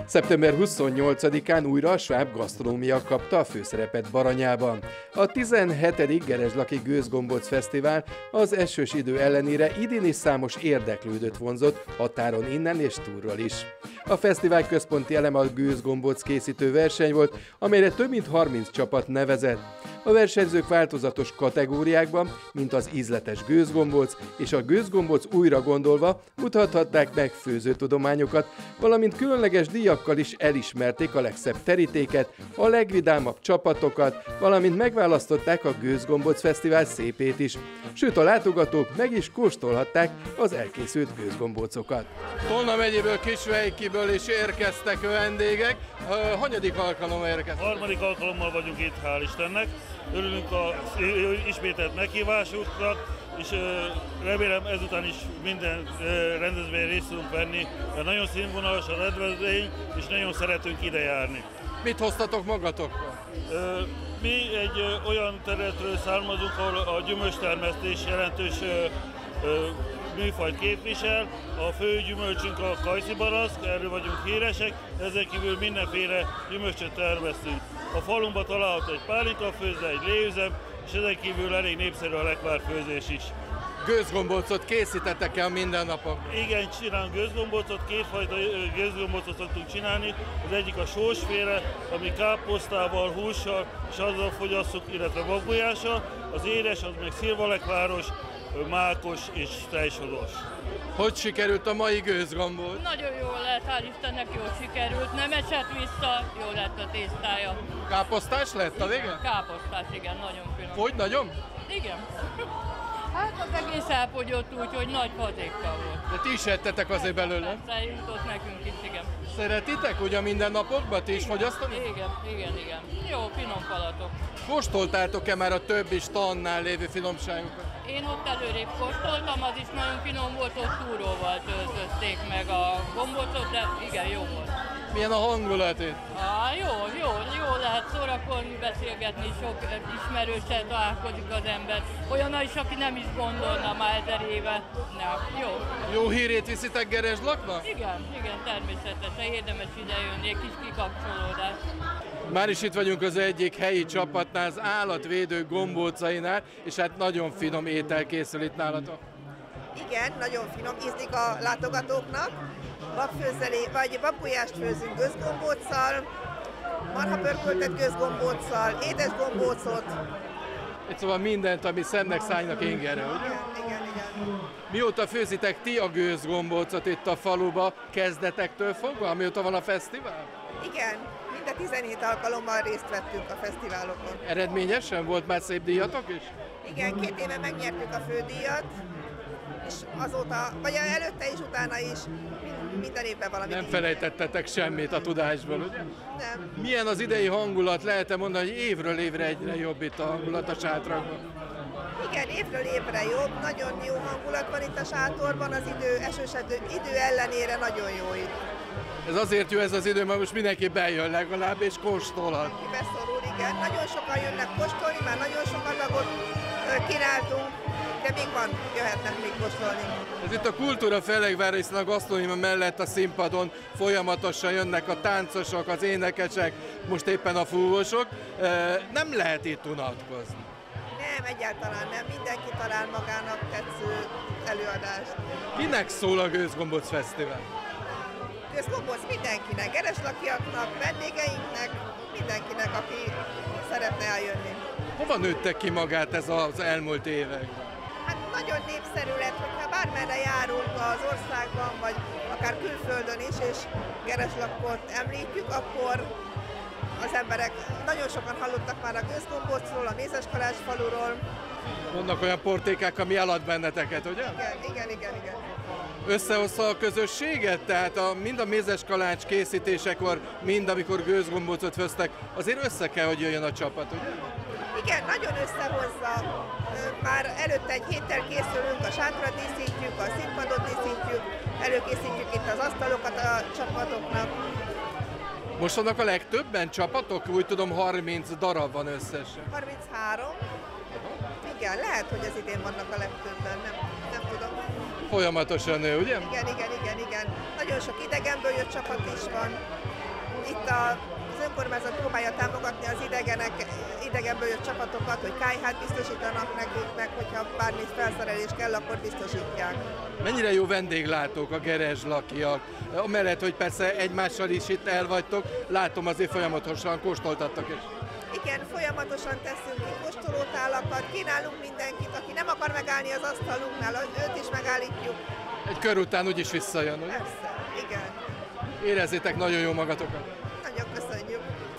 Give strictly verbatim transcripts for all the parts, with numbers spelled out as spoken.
szeptember huszonnyolcadikán újra a Sváb Gasztronómia kapta a főszerepet Baranyában. A tizenhetedik Gerezslaki Gőzgombóc Fesztivál az esős idő ellenére idén is számos érdeklődőt vonzott határon innen és túlról is. A fesztivál központi eleme a gőzgombóc készítő verseny volt, amelyre több mint harminc csapat nevezett. A versenyzők változatos kategóriákban, mint az ízletes gőzgombóc és a gőzgombóc újra gondolva mutathatták meg főzőtudományokat, valamint különleges díjakkal is elismerték a legszebb terítéket, a legvidámabb csapatokat, valamint megválasztották a Gőzgombóc Fesztivál szépét is. Sőt, a látogatók meg is kóstolhatták az elkészült gőzgombócokat. Tolna megyéből, Kisvejkiből is érkeztek vendégek. Hanyadik alkalommal érkeztek? Harmadik alkalommal vagyunk itt, hál' Istennek. Örülünk az ismételt meghívásuknak, és remélem ezután is minden rendezvényen részt tudunk venni, mert nagyon színvonalas a rendezvény, és nagyon szeretünk ide járni. Mit hoztatok magatok? Mi egy olyan területről származunk, ahol a gyümölcstermesztés jelentős műfajt képvisel. A fő gyümölcsünk a kajszibarack, erről vagyunk híresek, ezen kívül mindenféle gyümölcsöt termesztünk. A falunkban található egy pálinkafőzde, egy léüzem, és ezen kívül elég népszerű a lekvárfőzés is. Gőzgombócot készítettek-e a mindennapokban? Igen, csinálunk gőzgombócot, kétfajta gőzgombócot szoktunk csinálni. Az egyik a sósféle, ami káposztával, hússal és azzal fogyasszuk, illetve babgulyással. Az édes, az meg szilvalekváros, mákos és tejsoros. Hogy sikerült a mai gőzgombóc? Nagyon jól lett, hál' Istennek jól sikerült, nem esett vissza, jó lett a tésztája. Káposztás lett a vége? Káposztás, igen, nagyon finom. Fogy nagyon? Igen. Hát az egész elfogyott úgy, hogy nagy fazékkal volt. De ti is ettetek azért belőle? Persze, jutott nekünk is, igen. Szeretitek ugye mindennapokban? Ti is fogyasztani? Igen, igen, igen. Jó, finom palatok. Kóstoltátok-e már a többi stannál lévő finomságokat? Én ott előrébb kóstoltam, az is nagyon finom volt, ott túróval töltötték meg a gombócot, de igen, jó volt. Milyen a hangulat itt? Á, jó, jó, jó lehet szórakozni, beszélgetni, sok ismerőssel találkozik az ember. Olyan is, aki nem is gondolna már ezer éve. Na, jó. Jó hírét viszitek Gerezslaknak? Igen, igen, természetesen, érdemes idejönni, egy kis kikapcsolódás. Már is itt vagyunk az egyik helyi csapatnál, az állatvédő gombócainál, és hát nagyon finom étel készül itt nálatok. Igen, nagyon finom, ízlik a látogatóknak. Babfőzelé, vagy babgulyást főzünk gőzgombóccal, marhapörköltet gőzgombóccal, édes gombócot. Itt szóval mindent, ami szemnek, szájnak ingerre, ugye? Igen, igen, igen. Mióta főzitek ti a gőzgombócot itt a faluba, kezdetektől fogva, amióta van a fesztivál? Igen, mind a tizenhét alkalommal részt vettünk a fesztiválokon. Eredményesen volt már szép díjatok is? Igen, két éve megnyertük a fődíjat, és azóta, vagy előtte is, utána is, minden évben valami Nem díj. felejtettetek semmit a tudásból, ugye? Nem. Milyen az idei hangulat? Lehet-e mondani, hogy évről évre egyre jobb itt a hangulat a sátrakban? Igen, évről évre jobb, nagyon jó hangulat van itt a sátorban, az idő, esős idő ellenére nagyon jó itt. Ez azért jó ez az idő, mert most mindenki bejön legalább, és kóstolhat. Ki beszorul, igen. Nagyon sokan jönnek kóstolni, már nagyon sok adagot kínáltunk, de még van, jöhetnek még kóstolni. Ez itt a Kultúra Fellegvár, hiszen a gasztronómia mellett a színpadon folyamatosan jönnek a táncosok, az énekesek, most éppen a fúvósok. Nem lehet itt unatkozni. Nem, egyáltalán nem. Mindenki talál magának tetsző előadást. Kinek szól a Gőzgombóc Fesztivál? Gőzgombóc mindenkinek, gereslakiaknak, vendégeinknek, mindenkinek, aki szeretne eljönni. Hova nőttek ki magát ez az elmúlt években? Hát nagyon népszerű lett, hogyha bármerre járunk az országban, vagy akár külföldön is, és gereslakot említjük, akkor az emberek nagyon sokan hallottak már a gőzgombócról, a Mézeskalács faluról. Vannak olyan portékák, ami alatt benneteket, ugye? Igen, igen, igen, igen. Összehozza a közösséget? Tehát a, mind a mézeskalács készítésekor, mind amikor gőzgombócot főztek, azért össze kell, hogy jöjjön a csapat, ugye? Igen, nagyon összehozza. Már előtte egy héttel készülünk, a sátrat díszítjük, a színpadot díszítjük, előkészítjük itt az asztalokat a csapatoknak. Most vannak a legtöbben csapatok? Úgy tudom, harminc darab van összesen. harminchárom. Igen, lehet, hogy az idén vannak a legtöbben, nem, nem tudom. Folyamatosan nő, ugye? Igen, igen, igen, igen. Nagyon sok idegenből jött csapat is van. itt a az önkormányzat próbálja támogatni az idegenek, idegenből jött csapatokat, hogy kályhát biztosítanak nekik, meg hogyha bármi felszerelés kell, akkor biztosítják. Mennyire jó vendéglátók a gerezslakiak? Amellett, hogy persze egymással is itt el vagytok, látom azért folyamatosan kóstoltattak is. Igen, folyamatosan teszünk ki kóstolótálakat, kínálunk mindenkit, aki nem akar megállni az asztalunknál, őt is megállítjuk. Egy kör után úgyis visszajön, ugye? Persze, igen. Érezzétek nagyon jó magatokat. Nagyon köszönjük.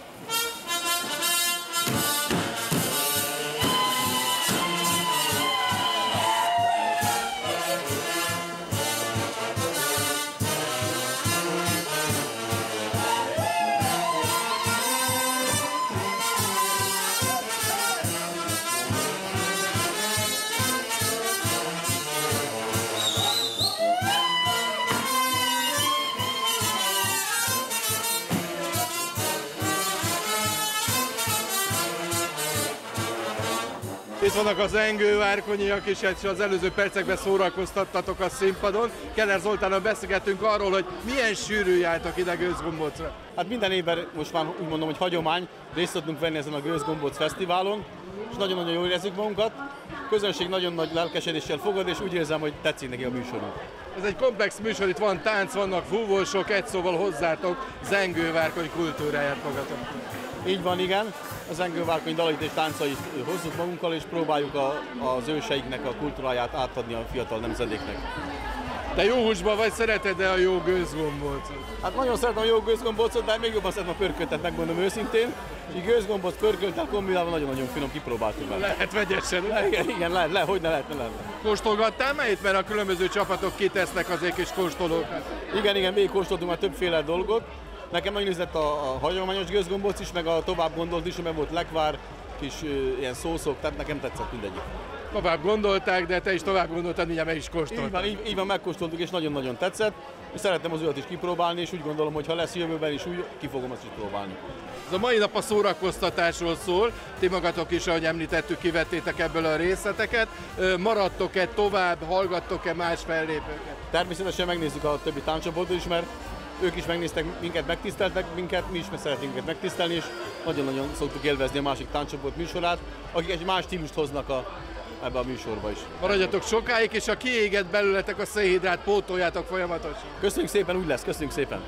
Itt vannak az zengővárkonyiak is, és az előző percekben szórakoztattatok a színpadon. Keller Zoltánnal beszélgettünk arról, hogy milyen sűrű jártak ide Gőzgombócra. Hát minden évben most már úgy mondom, hogy hagyomány, részt tudunk venni ezen a Gőzgombóc Fesztiválon, és nagyon-nagyon jól érezzük magunkat. A közönség nagyon nagy lelkesedéssel fogad, és úgy érzem, hogy tetszik neki a műsorunk. Ez egy komplex műsor, itt van tánc, vannak fúvósok, egy szóval hozzátok zengővárkony kultúráját magatok. Így van, igen. A zengővárkony dalait és táncait hozzuk magunkkal, és próbáljuk a, az őseiknek a kultúráját átadni a fiatal nemzedéknek. Te jó húsban vagy, szereted-e a jó gőzgombócot? Hát nagyon szeretem a jó gőzgombócot, de még jobban szeretem a pörköltet, megmondom őszintén. És gőzgombóc pörköltel kombinálva nagyon-nagyon finom, kipróbáltuk vele. Lehet vegyesen, le, igen, igen, lehet, le, hogy ne lehetne lenni. Kóstolgattál már itt, mert a különböző csapatok kitesznek azért kis kóstolókat? Igen, igen, végig kóstoltunk már többféle dolgot. Nekem nagyon ízlett a, a hagyományos gőzgombóc is, meg a tovább gondolt is, mert volt lekvár, kis uh, ilyen szószok, tehát nekem tetszett mindegyik. Tovább gondolták, de te is tovább gondoltad, mindjárt meg is kóstoltad. Így van, így, így van, megkóstoltuk, és nagyon-nagyon tetszett. És szerettem az olyat is kipróbálni, és úgy gondolom, hogy ha lesz jövőben is úgy, ki fogom azt is próbálni. Ez a mai nap a szórakoztatásról szól, ti magatok is, ahogy említettük, kivettétek ebből a részleteket. Maradtok-e tovább, hallgattok-e más fellépőket? Természetesen megnézzük a többi tánccsoportot is, mert ők is megnéztek minket, megtiszteltek minket, mi is meg szeretnénk minket megtisztelni, és nagyon-nagyon szoktuk élvezni a másik tánccsoport műsorát, akik egy más stílust hoznak a, ebbe a műsorba is. Maradjatok sokáig, és a kiégett belőletek a szénhidrát pótoljátok folyamatosan. Köszönjük szépen, úgy lesz, köszönjük szépen!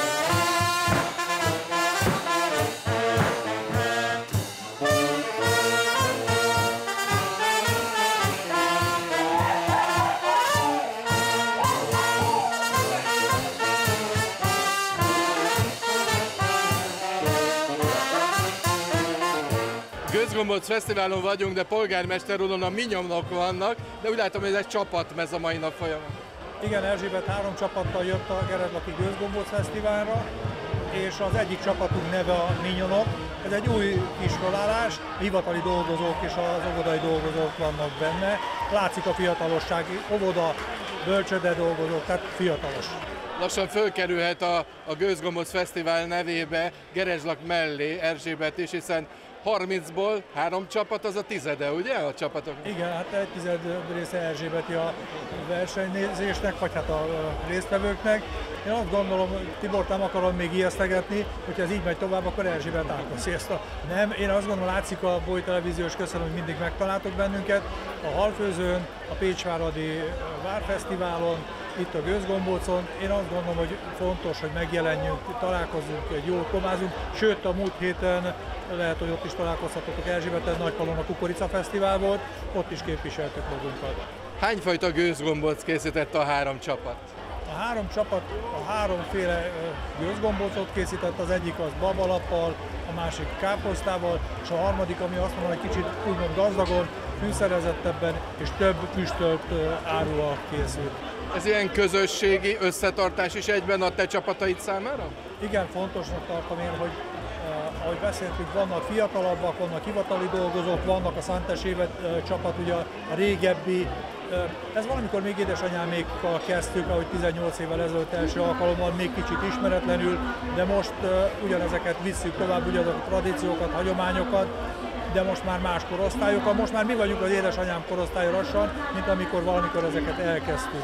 Gőzgombóc Fesztiválon vagyunk, de polgármester úron a minyomnok vannak, de úgy látom, hogy ez egy csapatmez a mai nap folyamán. Igen, Erzsébet három csapattal jött a Gerezlaki Gőzgombóc Fesztiválra, és az egyik csapatunk neve a Minyonok. Ez egy új kis felállás, hivatali dolgozók és az óvodai dolgozók vannak benne. Látszik a fiatalosság, óvoda, bölcsőde dolgozók, tehát fiatalos. Lassan fölkerülhet a, a Gőzgombóc Fesztivál nevébe Gerezslak mellé Erzsébet is, hiszen harmincból három csapat, az a tizede, ugye a csapatok? Igen, hát egy tized része Erzsébeti a versenynézésnek, vagy hát a résztvevőknek. Én azt gondolom, Tibort nem akarom még ijesztegetni, hogyha ez így megy tovább, akkor Erzsébet átveszi ezt a... Nem, én azt gondolom, látszik a Boly Televíziós, köszönöm, hogy mindig megtaláltok bennünket. A Halfőzőn, a Pécsváradi Várfesztiválon, itt a Gőzgombócon. Én azt gondolom, hogy fontos, hogy megjelenjünk, találkozunk, egy jót komázunk. Sőt, a múlt héten lehet, hogy ott is találkozhatotok Erzsébeten, Nagypalon a Kukorica Fesztivál volt, ott is képviseltük magunkat. Hányfajta gőzgombóc készített a három csapat? A három csapat a háromféle gőzgombócot készített, az egyik az babalappal, a másik káposztával, és a harmadik, ami azt mondom, hogy kicsit úgymond gazdagon, fűszerezettebben és több füstölt árua készült. Ez ilyen közösségi összetartás is egyben a te csapataid számára? Igen, fontosnak tartom én, hogy eh, ahogy beszéltünk, vannak fiatalabbak, vannak hivatali dolgozók, vannak a Szántes Évet eh, csapat, ugye a régebbi. Eh, ez valamikor még édesanyámékkal kezdtük, ahogy tizennyolc évvel ezelőtt első alkalommal, még kicsit ismeretlenül, de most eh, ugyanezeket visszük tovább, ugyanazok a tradíciókat, hagyományokat, de most már más korosztályokkal. Most már mi vagyunk az édesanyám korosztálya lassan, mint amikor valamikor ezeket elkezdtük.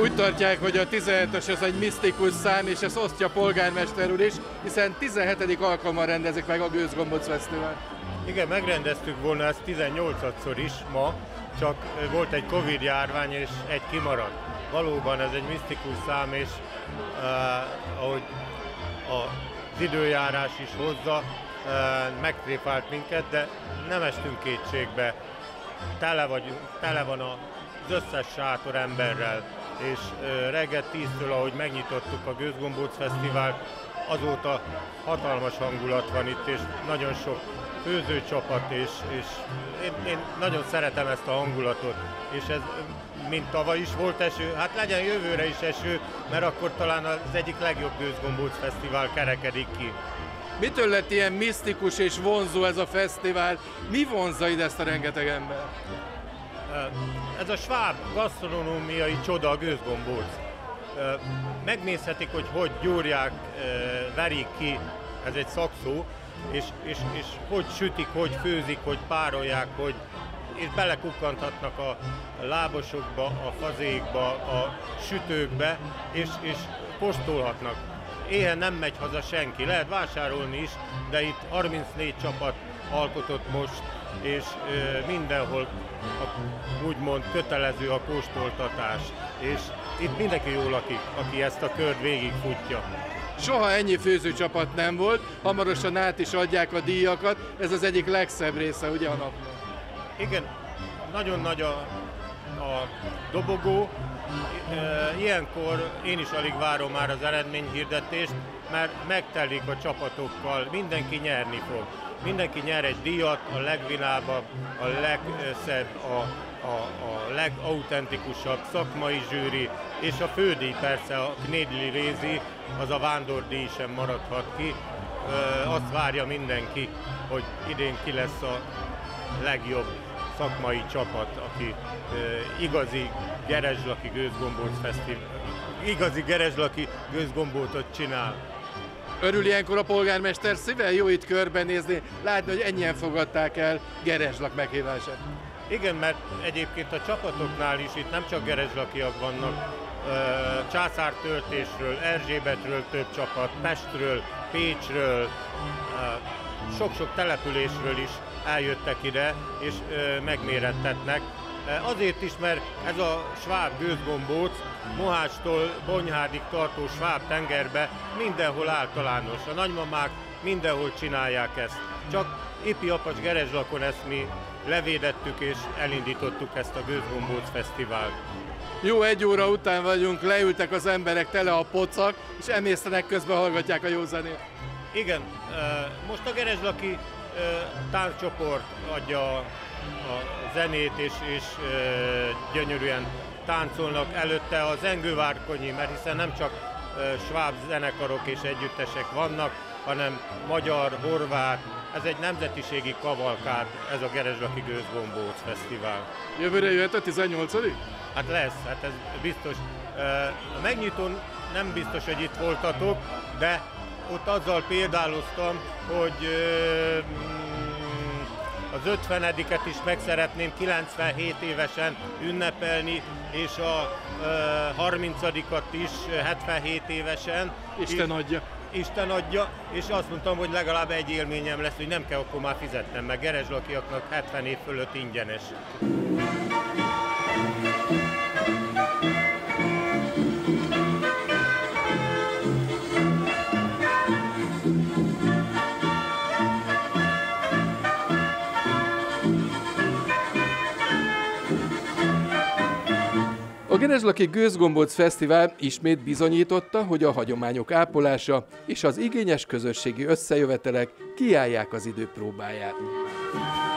Úgy tartják, hogy a tizenhetes az egy misztikus szám, és ezt osztja polgármester úr is, hiszen tizenhetedik alkalommal rendezik meg a Gőzgombóc Fesztivál. Igen, megrendeztük volna ezt tizennyolcadszor is ma, csak volt egy Covid járvány, és egy kimaradt. Valóban ez egy misztikus szám, és uh, ahogy az időjárás is hozza, uh, megtréfált minket, de nem estünk kétségbe. Tele, vagy, tele van az összes sátor emberrel, és uh, reggel tíztől, ahogy megnyitottuk a Gőzgombóc Fesztivált, azóta hatalmas hangulat van itt, és nagyon sok főzőcsapat, és, és én, én nagyon szeretem ezt a hangulatot, és ez, mint tavaly is volt eső, hát legyen jövőre is eső, mert akkor talán az egyik legjobb Gőzgombóc Fesztivál kerekedik ki. Mitől lett ilyen misztikus és vonzó ez a fesztivál? Mi vonzza ide ezt a rengeteg ember? Ez a sváb gasztronómiai csoda a Gőzgombóc. Megnézhetik, hogy hogy gyúrják, verik ki, ez egy szakszó, és, és, és hogy sütik, hogy főzik, hogy párolják, hogy, és belekukkanthatnak a lábosokba, a fazékba, a sütőkbe, és, és postolhatnak. Éhen nem megy haza senki, lehet vásárolni is, de itt harmincnégy csapat alkotott most, és ö, mindenhol a, úgymond kötelező a kóstoltatás, és itt mindenki jól lakik, aki ezt a kört végigfutja. Soha ennyi főzőcsapat nem volt, hamarosan át is adják a díjakat, ez az egyik legszebb része ugye a napnak. Igen, nagyon nagy a, a dobogó, ilyenkor én is alig várom már az eredményhirdetést, mert megtelik a csapatokkal, mindenki nyerni fog. Mindenki nyer egy díjat, a legvilábabb, a legszebb, a, a, a legautentikusabb szakmai zsűri, és a fődíj persze, a Knedli Rézi, az a vándordíj sem maradhat ki. Azt várja mindenki, hogy idén ki lesz a legjobb szakmai csapat, aki igazi Gerezslaki Gőzgombóc Fesztivál, igazi Gerezslaki Gőzgombócot csinál. Örül ilyenkor a polgármester szíve? Jó itt körbenézni, látni, hogy ennyien fogadták el Gerezslak meghívását. Igen, mert egyébként a csapatoknál is itt nem csak gerezslakiak vannak, Császártörtészről, Erzsébetről több csapat, Pestről, Pécsről, sok-sok településről is eljöttek ide, és megmérettetnek. Azért is, mert ez a sváb Gőzgombóc Mohácstól Bonyhádig tartó sváb tengerbe mindenhol általános. A nagymamák mindenhol csinálják ezt. Csak Ipi Apacs Gerezslakon ezt mi levédettük és elindítottuk ezt a Gőzgombóc Fesztivált. Jó, egy óra után vagyunk, leültek az emberek, tele a pocak, és emésztenek, közben hallgatják a jó zenét. Igen, most a Gerezslaki tánccsoport adja a zenét, és, és gyönyörűen táncolnak előtte a Zengővárkonyi, mert hiszen nem csak sváb zenekarok és együttesek vannak, hanem magyar, horvát, ez egy nemzetiségi kavalkád, ez a Gerezslaki Gőzgombóc Fesztivál. Jövőre jöhet a tizennyolcadik? Hát lesz, hát ez biztos. A megnyitón nem biztos, hogy itt voltatok, de ott azzal példáloztam, hogy az ötvenediket is meg szeretném kilencvenhét évesen ünnepelni, és a harmincadikat is hetvenhét évesen. Isten adja. Isten adja, és azt mondtam, hogy legalább egy élményem lesz, hogy nem kell akkor már fizetnem, meg gerezslakiaknak hetven év fölött ingyenes. A Gerezslaki Gőzgombóc Fesztivál ismét bizonyította, hogy a hagyományok ápolása és az igényes közösségi összejövetelek kiállják az idő próbáját.